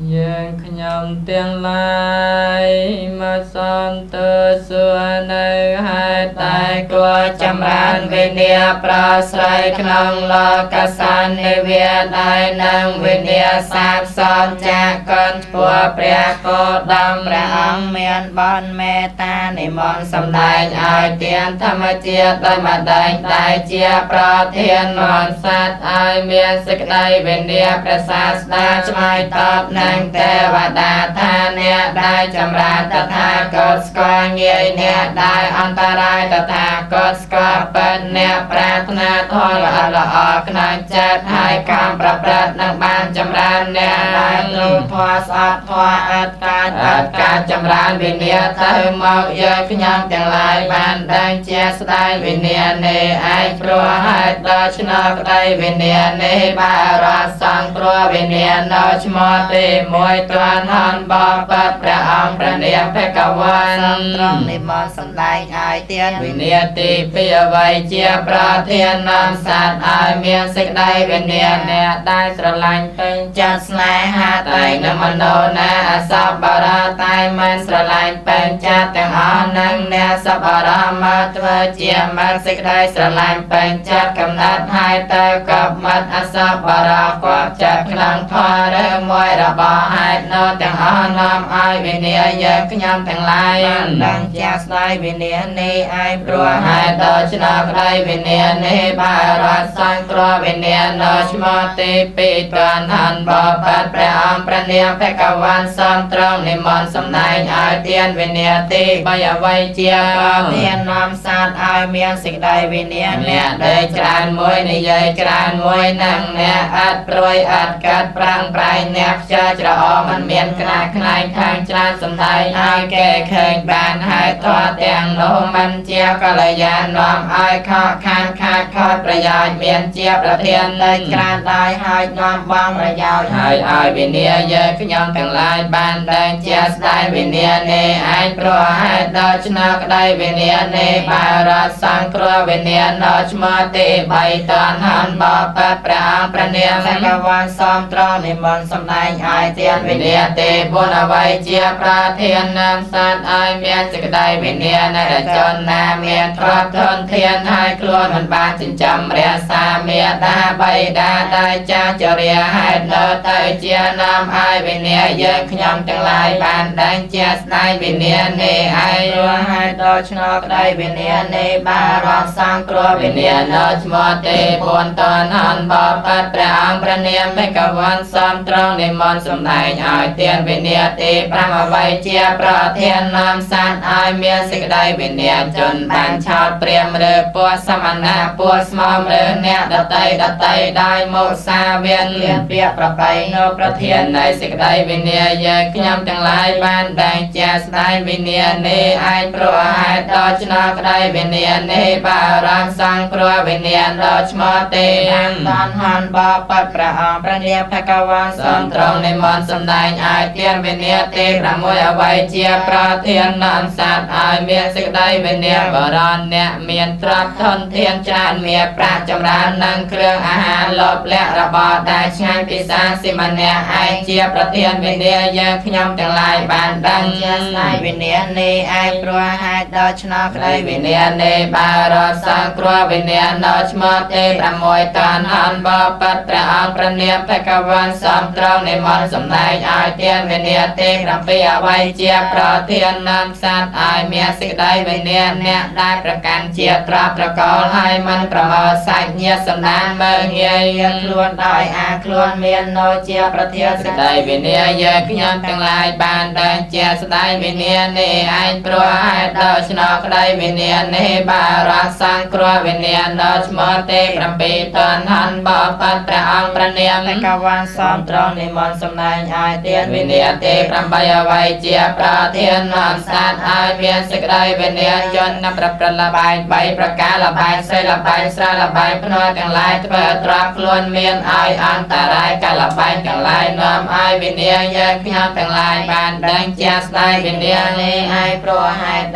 យើងខ្ញុំទាំងឡាយមកសំទោសួរនៅហេតុតែគួរចម្រើនវិញ្ញាប្រស្រ័យក្នុងលោកសាននិវាដែលនឹងវិញ្ញាសាបសនចាកនព្រោះព្រះគោដមព្រះអង្គមានបនមេត្តានិមន្តសម្ដែងឲ្យទានធម្មជាតិដោយម្ដែងតែជាប្រធានមន្តសត្វឲ្យមានសេចក្តីវិញ្ញាព្រះសាស្តាឆ្លើយតបនឹងទេវតាថាអ្នកដែលចម្រើនតថាគតស្គាល់ងាយអ្នកដែលអន្តរាយតថាគតស្គាល់ពិតអ្នកប្រាថ្នាធម៌ល្អក្នុងចិត្តហើយកម្មប្រព្រឹត្តនឹងបានចម្រើនអ្នកដែលនោះធម៌ស្អប់ធម៌អត់ការចម្រើនវិញ្ញាទៅមកយកខ្ញុំទាំងឡាយបានដឹងជាស្ដែងវិញ្ញានេះឯងព្រោះហេតុដល់ឆ្នោក្តីវិញ្ញានេះបារតសង្គ្រោះវិញ្ញាណនៅឈ្មោះទី1ទាន់ហនបបិទ្ធព្រះអង្គព្រះនាមភគវ័នត្រង់និមន្តសម្ដែងឲ្យទានវិញ្ញាទី2អ្វីជាប្រធាននាំសត្វឲ្យមានសេចក្តីវិញ្ញាណអ្នកដែលស្រឡាញ់ពេញចិត្តស្នេហាតែនមនោណាអសបរាតែមិនស្រឡាញ់ពេញចិត្តទាំងអស់នឹងអ្នកសបរាមកធ្វើជាមិនសេចក្តីស្រឡាញ់ពេញចិត្តកំណត់ហើយទៅកប់មិត្តអសបរាគប់ចិត្តក្នុងធម៌ឬមួយរបស់ហេតុនោះទាំងអស់នាំឲ្យវិញ្ញាយើងខ្ញុំទាំងឡាយបានដឹងជាស្ដីវិញ្ញានេះឯងព្រោះហេតុដល់ឆ្នោក្តីវិញ្ញានេះបារតសង្គ្រោះវិញ្ញាណនៅឈ្មោះទី2ទាន់ហនបបិទ្ធព្រះអង្គព្រះនាមភគវ័នសំត្រង់និមន្តសម្ដែងឲ្យទានវិញ្ញាទី3អ្វីជាធាននាំសត្វឲ្យមានសេចក្តីវិញ្ញាអ្នកដែលច្រើនមួយនិយាយច្រើនមួយនឹងអ្នកអត់ព្រួយអត់កាត់ប្រាំងប្រែងអ្នកខ្ជិលច្រអូសមិនមានខ្នាខ្នែងខាងច្រើនសម្ដែងឲ្យគេឃើញបានហើយធម៌ទាំងនោះមិនជាកល្យាណនាំឲ្យខកខានខាតខូចប្រយោជន៍មានជាប្រធាននៃក្រានដែរហើយនាំបងប្រយោជន៍ហើយឲ្យវិញ្ញាយើងខ្ញុំទាំងឡាយបានដឹងជាស្ដែងវិញ្ញានេះឯងព្រោះហេតុដល់ឆ្នោក្តីវិញ្ញានេះបារតសង្គ្រោះវិញ្ញាណនៅឈ្មោះទី3តានហនបបិទ្ធព្រះអង្គព្រះនាមភគវ័នសំត្រង់និមន្តសម្ដែងឲ្យទានវិញ្ញាទី4អ្វីជាប្រធាននាមសត្វឲ្យមានសេចក្តីវិញ្ញាណរជនណាមានទ្រព្យធនធានហើយខ្លួនមិនបានចិញ្ចឹមរក្សាមេដាបៃតាដែលចាស់ចរិយាហេតុនៅទៅជានាមឲ្យវិញ្ញាយើងខ្ញុំទាំងឡាយបានដឹងជាស្ដែងវិញ្ញានេះឯងព្រោះហេតុដល់ឆ្នោក្តីវិញ្ញានេះបារតសង្គ្រោះវិញ្ញាណនៅឈ្មោះទី4តានហនបបិទ្ធព្រះអង្គព្រះនាមភគវ័នសំត្រង់និមន្តសម្ដែងឲ្យទានវិញ្ញាទី5អ្វីជាប្រធាននាមសត្វឲ្យមានសេចក្តីវិញ្ញាជនបានឆោតព្រាមឬពួកសមណៈពួកស្មោមឬអ្នកដតីដោយមកសាវៀនលៀនពាក្យប្របីនៅប្រធាននៃសេចក្តីវិញ្ញាយើងខ្ញុំទាំងឡាយបានដឹងជាស្ដែងវិញ្ញានេះឯងព្រោះហេតុដល់ឆ្នោក្តីវិញ្ញានេះបារតសង្គ្រោះវិញ្ញាណដល់ឈ្មោះទី5តានហនបបិទ្ធព្រះអង្គព្រះនាមភគវ័នសំត្រង់និមន្តសម្ដែងឲ្យទានវិញ្ញាទី6អ្វីជាប្រធាននាមសត្វឲ្យមានសេចក្តីវិញ្ញាបរណអ្នកមានទ្រព្យធនធានច្រើនមានប្រាក់ចម្រើននិងគ្រឿងអាហារលបលក្ខរបស់ដែលឆ្ងាញ់ពិសាសិម្នាក់ឯងជាប្រធានវិញ្ញាយើងខ្ញុំទាំងឡាយបានដឹងជាស្ដែងវិញ្ញានេះឯងព្រោះហេតុដល់ឆ្នោក្តីវិញ្ញានេះបារតសង្គ្រោះវិញ្ញាណនៅឈ្មោះទី6តានហនបបិទ្ធព្រះអង្គព្រះនាមភគវ័នសំត្រង់និមន្តសម្ដែងឲ្យទានវិញ្ញាទី7អ្វីជាប្រធាននាមសត្វឲ្យមានសេចក្តីវិញ្ញាអ្នកដែលប្រកាន់ជាទ្រព្យត្រកូលហើយមិនប្រមើលសាច់ញាតិសន្តានមើលងាយខ្លួនដោយអាខ្លួនមាននៅជាប្រធានសេចក្តីវិញ្ញាយើងខ្ញុំទាំងឡាយបានដឹងជាស្ដែងវិញ្ញានេះឯងព្រោះហេតុដល់ឆ្នោក្តីវិញ្ញានេះបារតសង្គ្រោះវិញ្ញាណនៅឈ្មោះទី7តានហនបបិទ្ធព្រះអង្គព្រះនាមភគវ័នសំត្រង់និមន្តសម្ដែងឲ្យទានវិញ្ញាទី8អ្វីជាប្រធាននាមសត្វឲ្យមានសេចក្តីវិញ្ញាជននៅប្រព្រឹត្តលបែង3ប្រការលបែងសេលបែងស្រែលបែងភ្នាល់ទាំងឡាយធ្វើទ្រព្យខ្លួនមានឲ្យអន្តរាយកាលបែងទាំងឡាយនាំឲ្យវិញ្ញាយើងខ្ញុំទាំងឡាយបានដឹងជាស្ដែងវិញ្ញានេះឯងព្រោះហេតុ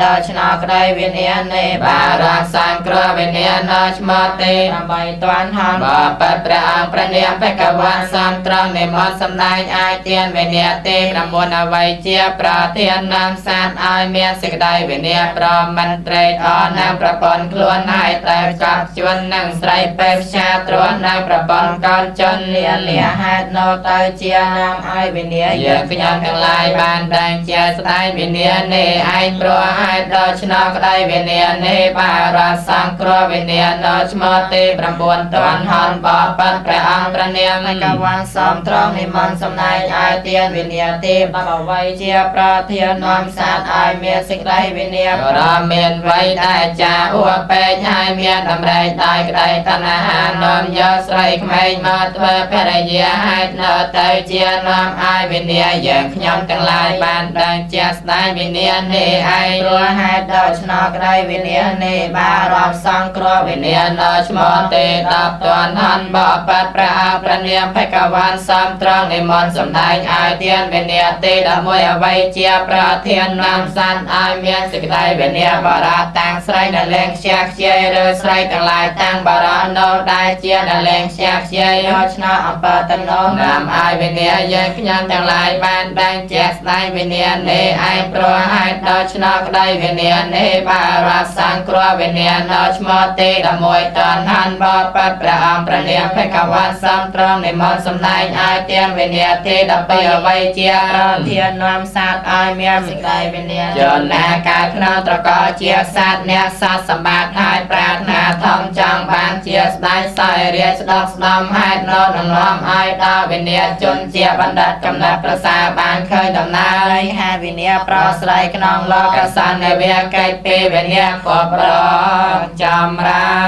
ដល់ឆ្នោក្តីវិញ្ញាណនៃបារាំងសានក្រវិញ្ញាណដល់ឆ្មទេដើម្បីតាន់ហនបបព្រះអង្គព្រះនាមបេកវ៉ាសំត្រង់នៃមកសំដែងអាចទានវិញ្ញាណទេ9អ្វីជាប្រធាននាមសានឲ្យមានសេចក្តីវិញ្ញាណប្រមិនត្រេកអរនឹងប្រពន្ធខ្លួនហើយតែកប់ជួននឹងស្រីពេផ្សាទ្រាំនៅប្រពន្ធកូនជនលាហេតុនៅទៅជានាមឲ្យវិញ្ញាណយើងខ្ញុំទាំងឡាយបានតែងជាស្ដាយវិញ្ញាណនេះឯងព្រោះហេតុដល់ឆ្នោក្តីវិញ្ញាណនេះបារាសង្គ្រវិញ្ញាណដល់ឆ្មទេ9តាន់ហនបបព្រះអង្គព្រះនាមកវ៉ាសំត្រង់និមន្តសំដែងឲ្យទានវិញ្ញាណទេដល់អ្វីជាប្រធាននាំសាទឲ្យមានសេចក្តីវិញ្ញាណរមានវ័យតែចាអួពេកឲ្យមានតម្រែកដោយក្តីតណ្ហានាំយកស្រីក្មេងមកធ្វើភរិយាហេតុនៅទៅជានាំឲ្យវិញ្ញាណយើងខ្ញុំទាំងឡាយបានដឹងជាស្ដាយវិញ្ញាណនេះឯងព្រោះហេតុដល់ឆ្នោក្តីវិញ្ញាណនេះបារម្ភសង្គ្រោះវិញ្ញាណដល់ឆ្មទេ10តាន់ហនបបព្រះអង្គព្រះនាមបេកវ៉ាសំត្រង់និមន្តសំដែងឲ្យទានវិញ្ញាណទេ11អ្វីជាប្រធាននាមសានឲ្យមានសេចក្តីវិញ្ញាណបរាតាំងស្រីដែលលែងខ្ជះខ្ជាយឬស្រីទាំងឡាយតាំងបរានៅដែលជាដែលលែងខ្ជះខ្ជាយយកឆ្នោអំពើតំណងនាមឲ្យវិញ្ញាណយើងខ្ញុំទាំងឡាយបានបែងចែកស្ដាយវិញ្ញាណនេះឯងព្រោះហេតុដល់ឆ្នោក្តីវិញ្ញាណនេះបារាសង្គ្រោះវិញ្ញាណដល់ឆ្មទេ11តាន់ហនបបព្រះអង្គព្រះនាមបេកវ៉ាសំត្រង់និមន្តសំដែងឲ្យទានវិញ្ញាណទេ12អ្វីជាប្រធាននាំសាទឲ្យមានសេចក្តីវិញ្ញាណជនណាកើតក្នុងត្រកល់ជាសាទអ្នកសាទសម្បត្តិហើយប្រាថ្នាធំចង់បានជាស្ដេចសោយរាជស្ដុកស្ដំហេតុនោះនឹងនាំឲ្យដល់វិញ្ញាណជនជាបណ្ឌិតកំណត់ប្រសាបានឃើញដំណើរហេតុវិញ្ញាណប្រស្រ័យក្នុងលោកសន្និវាកិច្ចពីវិញ្ញាណក៏ប្រចម្រើន